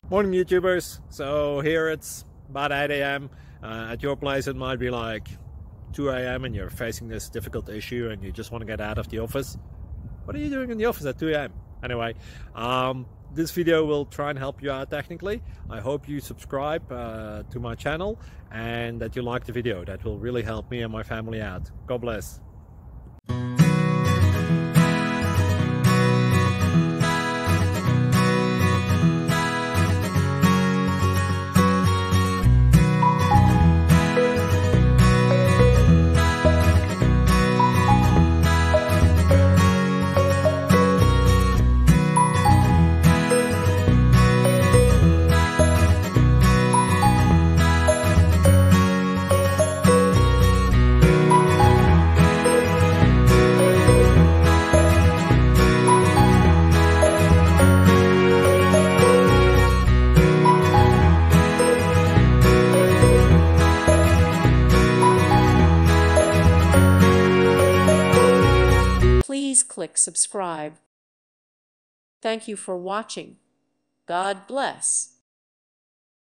Morning YouTubers. So here it's about 8 a.m. At your place it might be like 2 a.m. and you're facing this difficult issue and you just want to get out of the office. What are you doing in the office at 2 a.m.? Anyway, this video will try and help you out technically. I hope you subscribe to my channel and that you like the video. That will really help me and my family out. God bless. Please click subscribe. Thank you for watching. God bless.